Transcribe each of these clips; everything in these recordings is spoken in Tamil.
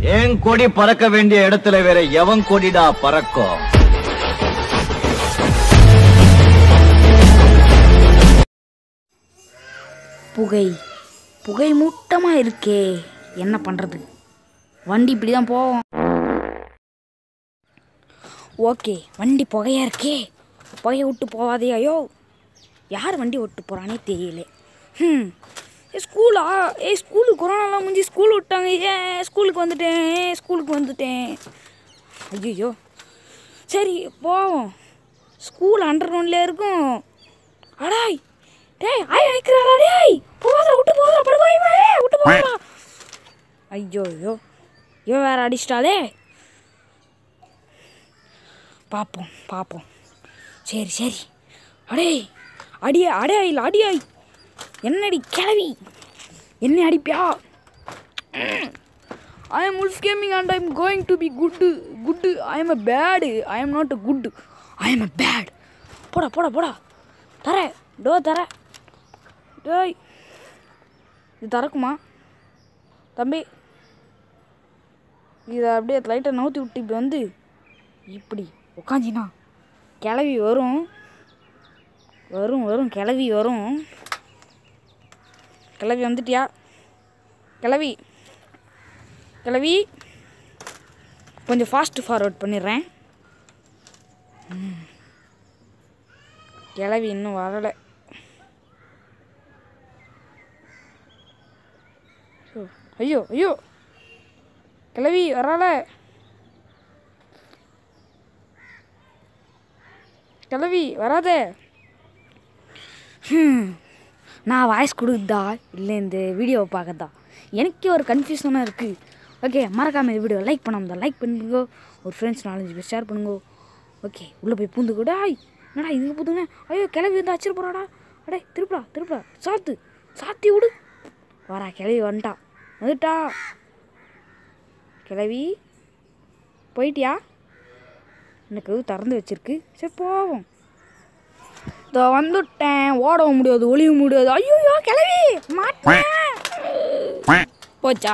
ஏன் கொடி பறக்க வேண்டிய இடத்துல வேற எவன் கொடிடா பறக்கும்? புகை புகை மூட்டமா இருக்கே, என்ன பண்றது? வண்டி இப்படிதான் போவோம். ஓகே, வண்டி புகையா இருக்கே, புகையை விட்டு போவாதே. ஐயோ, யார் வண்டி ஓட்டு போறானே தெரியல. ஸ்கூலா? ஸ்கூலுக்கு கொரோனாலாம் முடிஞ்சு ஸ்கூல் விட்டாங்க. ஸ்கூலுக்கு வந்துட்டேன். ஐயோ, சரி போவோம். ஸ்கூல் அண்டர் கிரவுண்ட்ல இருக்கும். அடாய் டேய், நிற்கிறாரா? டேய் போதா, விட்டு போதா, விட்டு போதா. ஐயோ இவன் வேற அடிச்சிட்டாலே. பார்ப்போம். சரி அடியாய் என்னடி கிளவி, என்ன அடிப்பியா? I am Wolf Gaming and I am going to be good. I am a bad. I am not a good. I am a bad. போடா தர. டேய், இது திறக்குமா தம்பி? இதை அப்படியே லைட்டை நவுத்தி விட்டு இப்படி வந்து இப்படி உக்காஞ்சினா கிளவி வரும். கிளவி வந்துட்டியா? கிளவி கொஞ்சம் ஃபாஸ்ட் ஃபார்வர்ட் பண்ணிடுறேன். கிளவி இன்னும் வரலை. ஐயோ கிளவி வரால. கிளவி வராதே. நான் வாய்ஸ் கொடுக்குதா இல்லை இந்த வீடியோவை பார்க்கதா எனக்கே ஒரு கன்ஃபியூஷனாக இருக்குது. ஓகே, மறக்காமல் இந்த வீடியோ லைக் பண்ணுங்க, ஒரு ஃப்ரெண்ட்ஸ் 4-5 பேர் ஷேர் பண்ணுங்க. ஓகே, உள்ளே போய் பூந்து கூட. என்னடா இதுக்கு பூந்துங்க? ஐயோ, கிளவி வந்து அச்சிட போகிறாடா. அடே திருப்பா சாத்தி விடு. வரா கிளவி வந்துட்டா. கிளவி போயிட்டியா? எனக்கு திறந்து வச்சிருக்கு. சரி போவோம். இதோ வந்துட்டேன். ஓடவும் முடியாது, ஒளியவும் முடியாது. ஐயோ கிளவி மாட்டேன். போச்சா?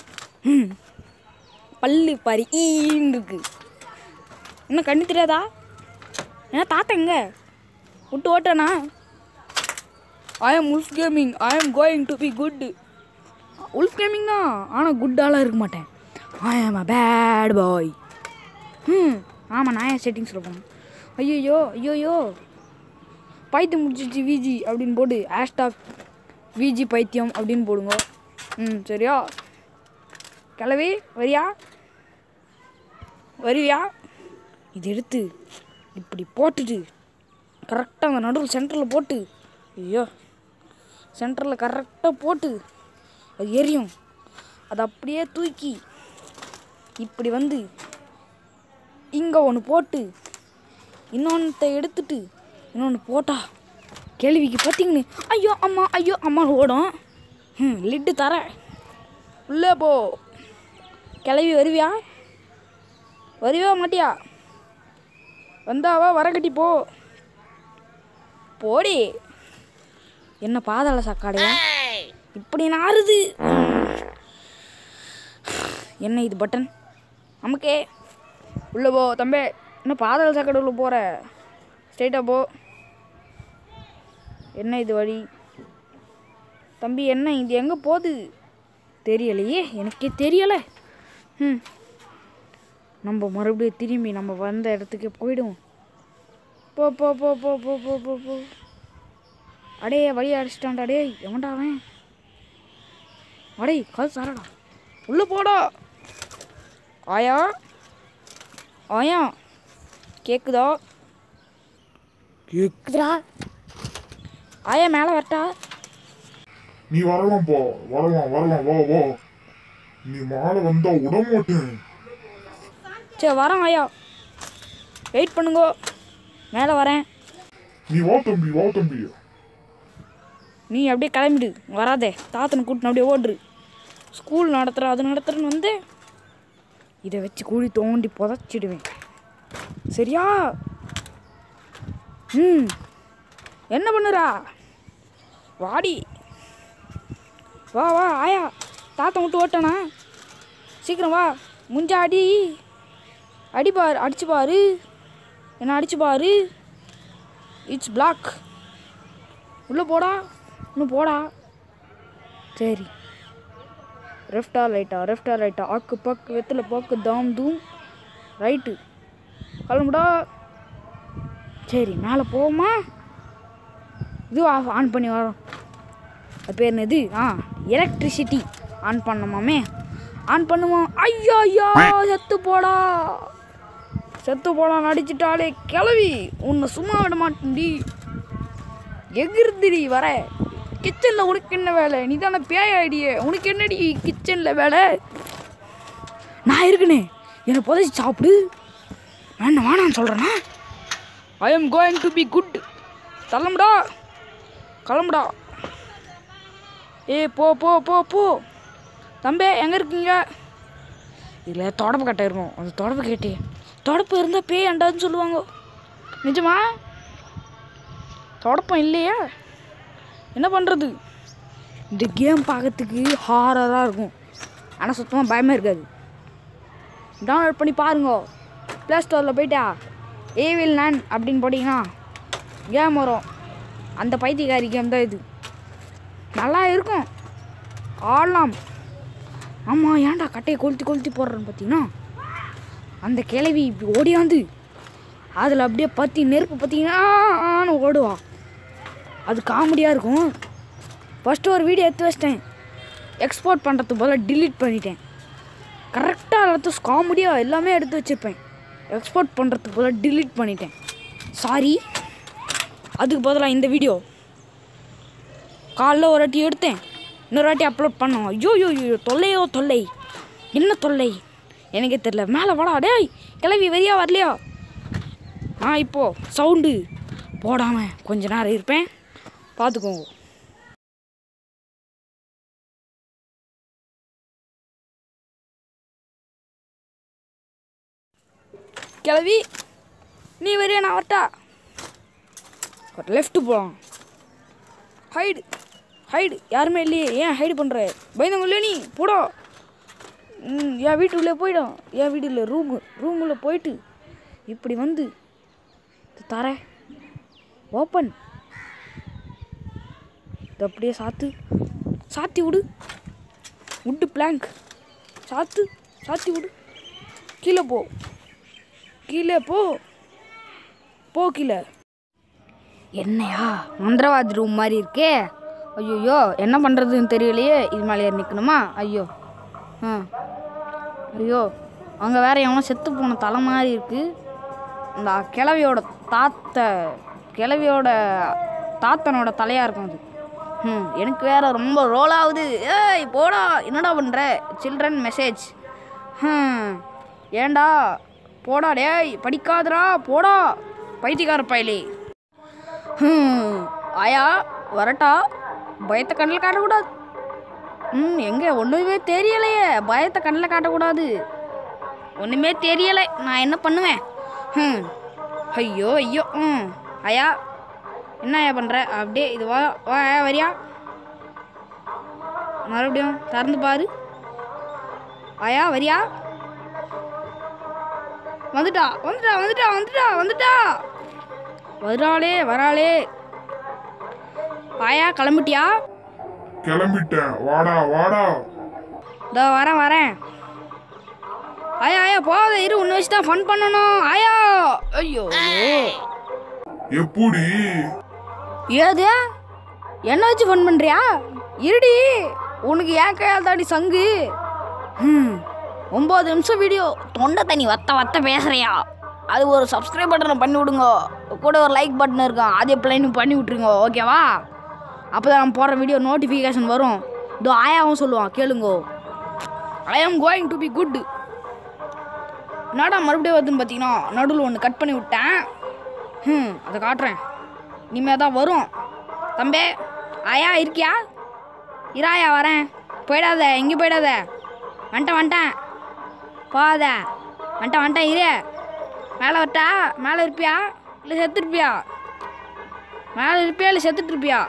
பல்லு பாரி இருக்கு. இன்னும் கண்ணு தெரியாதா? ஏன்னா தாத்தா எங்க விட்டு ஓட்டனா? I am Wolf Gaming. I am going to be good. Wolf Gaming தான், ஆனால் குட்டாலாம் இருக்க மாட்டேன். I am a bad boy. ஆமாம், நான் ஏன் செட்டிங்ஸில் போனேன்? ஐயோ பைத்தியம் முடிச்சிச்சு விஜி அப்படின்னு போட்டு ஹேஷ்டாக் விஜி பைத்தியம் அப்படின்னு போடுங்க. சரியா? கிளவி வருவியா? இது எடுத்து இப்படி போட்டுட்டு கரெக்டாக அந்த நடுவில் சென்டரில் போட்டு, ஐயோ சென்டரில் கரெக்டாக போட்டு அது எரியும். அதை அப்படியே தூக்கி இப்படி வந்து இங்கே ஒன்று போட்டு இன்னொன்று எடுத்துட்டு இன்னொன்று போட்டா கேள்விக்கு பார்த்தீங்கன்னு ஐயோ அம்மா ஓடும். லிட்டு தர உள்ளே போ. கிளவி வருவியா மாட்டியா? வந்தாவா வரக்கட்டி போடி. என்ன பாதாள சாக்காடையா இப்படி நாறுது? என்ன இது பட்டன்? நமக்கே உள்ளே போ தம்பி. என்ன பாதாள சாக்கடை உள்ள போகிற? ஸ்ட்ரைட்டாக போ. என்ன இது வழி தம்பி? என்ன இது எங்கே போகுது தெரியலையே, எனக்கே தெரியலை. நம்ம மறுபடியும் திரும்பி நம்ம வந்த இடத்துக்கு போயிடுவோம். போ. அடே வழி அடிச்சிட்டான்டா. அடே எவன்டா அவன்? அடே காசு சாரடா, உள்ளே போடா. ஆயா கேக்குதா? கேக்குதா? ஆயா மேலே வரட்டா? நீ வரலாம் போ, வரலாம் வா. நீ மேலே வந்தா விட மாட்டேன். சரி வரேன் ஆயா, வெயிட் பண்ணுங்க, மேலே வரேன். நீ வா தம்பி. நீ அப்படியே கிளம்பிடு, வராதே. தாத்தனை கூட்டின்னு அப்படியே ஓடுரு. ஸ்கூல் நடத்துறேன்னு வந்து இதை வச்சு குழி தோண்டி புதைச்சிடுவேன். சரியா? என்ன பண்ணுறா? வாடி வா ஆயா. தாத்தா விட்டு ஓட்டானா? சீக்கிரம் வா. முஞ்சா அடி அடிப்பாரு, அடிச்சு பாரு, என்ன அடிச்சு பாரு. It's black. உள்ளே போடா, இன்னும் போடா. சரி, லெஃப்டா ரைட்டா, ஆக்கு பக்கு வெத்தலை பாக்கு தாம் தூம், ரைட்டு, கிளம்புடா. சரி, மேலே போவோமா? இது ஆன் பண்ணி வரோம். அது பேர் என்னது? Electricity on பண்ணமாமே. ஆன் பண்ணுவோம். ஐயா ஐயா, செத்து போடா நடிச்சிட்டாலே கிளவி. உன்னை சும்மா விட மாட்டேன்டி. எகிர்திரி வர கிச்சனில் உனக்கு என்ன வேலை? நீ தானே பேய் ஆயிடியே, உனக்கு என்னடி கிச்சனில் வேலை? நான் இருக்குனே, என்னை புதைச்சி சாப்பிடு. நான் வேணான்னு சொல்கிறேன்னா? I am going to be good. கிளம்புடா. போ போ போ போ. தம்பி எங்கே இருக்கீங்க? இதில் தொடப்பு கட்டை இருக்கும். அந்த தொடப்பு கேட்டே, தொடப்பு இருந்தால் பேய் அண்டாதுன்னு சொல்லுவாங்க. நிஜமா? தொடப்பம் இல்லையா? என்ன பண்ணுறது? இந்த கேம் பார்க்கறதுக்கு ஹாரராக இருக்கும், ஆனால் சுத்தமாக பயமே இருக்காது. டவுன்லோட் பண்ணி பாருங்க. ப்ளே ஸ்டோரில் போயிட்டா ஏவில் நான் அப்படின்னு போட்டிங்கன்னா கேம் வரும். அந்த பைத்தியக்காரி கேம் தான் இது. நல்லா இருக்கும், ஆடலாம். ஆமாம், ஏன்டா கட்டையை கொளுத்தி போடுறேன்னு பார்த்தீங்கன்னா, அந்த கிளவி இப்படி ஓடியாந்து அதில் அப்படியே பற்றி நெருப்பு பார்த்தீங்கன்னா ஓடுவா. அது காமெடியாக இருக்கும். ஃபஸ்ட்டு ஒரு வீடியோ எடுத்து வச்சிட்டேன், எக்ஸ்போர்ட் பண்ணுறதுக்கு போல் டிலீட் பண்ணிட்டேன். கரெக்டாக எல்லாத்தையும் காமெடியாக எல்லாமே எடுத்து வச்சுருப்பேன், எக்ஸ்போர்ட் பண்ணுறதுக்கு போல் டிலீட் பண்ணிட்டேன். சாரி. அதுக்கு பதிலாக இந்த வீடியோ காலைல ஒரு வாட்டி எடுத்தேன், இன்னொரு வாட்டி அப்லோட் பண்ணோம். ஐயோ தொல்லை, என்ன தொல்லை எனக்கே தெரில. மேலே வாடா டேய் கிளவி, வரியா வரலையா? நான் இப்போது சவுண்டு போடாமல் கொஞ்ச நேரம் இருப்பேன், பார்த்துக்கோங்க. கிளவி நீ வரியா, நான் வரட்டா? லெஃப்ட்டு போகலாம். ஹைடு யாருமே இல்லையே, ஏன் ஹைடு பண்ணுற? பயந்தவங்க இல்லையா நீ? போடா. என் வீட்டுக்குள்ளே போயிடும். என் வீடு இல்லை, ரூமில் போயிட்டு இப்படி வந்து தர ஓப்பன், இது அப்படியே சாத்தி விடு. உட்டு பிளாங்க் சாத்தி விடு. கீழே போ கீழே. என்னையா மந்திரவாதி ரூம் மாதிரி இருக்கே. ஐயோ, என்ன பண்ணுறதுன்னு தெரியலையே. இது மேலே ஏறி நிற்கணுமா? ஐயோ அங்கே வேற எவனோ செத்து போன தலை மாதிரி இருக்குது. இந்த கிழவியோட தாத்தனோட தலையாக இருக்கும் அது. எனக்கு வேற ரொம்ப ரோல் ஆகுது. ஏய் போடா, என்னடா பண்ணுற? Children message. ஏண்டா போடா டேய், படிக்காதடா போடா பைத்தியக்கார பயலே. ஆயா வரட்டா, பயத்தை கண்ணில் காட்டக்கூடாது. எங்கே ஒன்றுமே தெரியலையே, பயத்தை கண்ணில் காட்டக்கூடாது. ஒன்றுமே தெரியலை, நான் என்ன பண்ணுவேன்? ஐயோ ஆயா என்ன ஆயா பண்ணுற? அப்படியே இது வா ஆயா வரியா? மறுபடியும் திறந்து பாரு. ஆயா வரியா? வந்துட்டா வராளே. ஆயா கிளம்பிட்டியா? கிளம்பிட்டேன், வாடா. இதோ வரேன். ஆயா போகாத இரு, உன்னை வச்சு தான் ஃபன் பண்ணணும். ஆயா ஐயோ எப்படி? ஏது என்ன வச்சு ஃபன் பண்ணுறியா? இருடி, உனக்கு ஏன் கையால் தாடி சங்கு. 9 நிமிஷம் வீடியோ, தொண்டை தண்ணி வத்த பேசுகிறியா? அது ஒரு சப்ஸ்கிரைப் பட்டனை பண்ணி விடுங்க, கூட ஒரு லைக் பட்டன் இருக்கும், அதே பிள்ளைன்னு பண்ணி விட்ருங்க, ஓகேவா? அப்போ தான் நம்ம போடுற வீடியோ நோட்டிஃபிகேஷன் வரும். இதோ ஆயாவும் சொல்லுவான், கேளுங்கோ. ஐ am going to be good. என்னடா மறுபடியும் வருதுன்னு பார்த்தீங்கன்னா, நடுவில் ஒன்று கட் பண்ணி விட்டேன். அதை காட்டுறேன், இனிமேல் தான் வரும். தம்பி ஆயா இருக்கியா? இராயா வரேன். போயிடாத, எங்கேயும் போயிடாத. வந்துட்டேன் போகாத. வந்துட்டேன் இரு. மேலே வரட்டா? மேலே இருப்பியா இல்லை செத்துருப்பியா? செத்துட்ருப்பியா?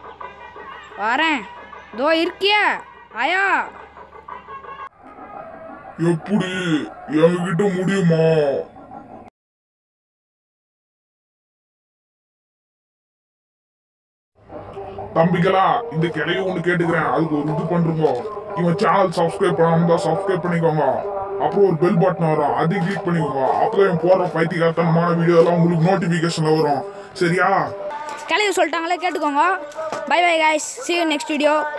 வரேன். இதோ இருக்கியா ஆயா? எப்படி என்கிட்ட முடியுமா? தம்பிகளா, இந்த கிளைய ஒண்ணு கேட்டுக்கிறேன், அதுக்கு ஒரு இது பண்றோங்க. இவன் சேனல் சப்ஸ்கிரைப் பண்ணாம சப்ஸ்கிரைப் பண்ணிக்கோங்க. அப்புறம் ஒரு பெல் பட்டன் வரும், அதையும் கிளிக் பண்ணிக்கோங்க. அப்பதான் இவன் போடுற பைத்தியக்காரத்தனமான வீடியோ எல்லாம் உங்களுக்கு நோட்டிபிகேஷன்ல வரும். சரியா? கிளவி சொல்லிட்டாங்களே, கேட்டுக்கோங்க. Bye bye guys, see you next video.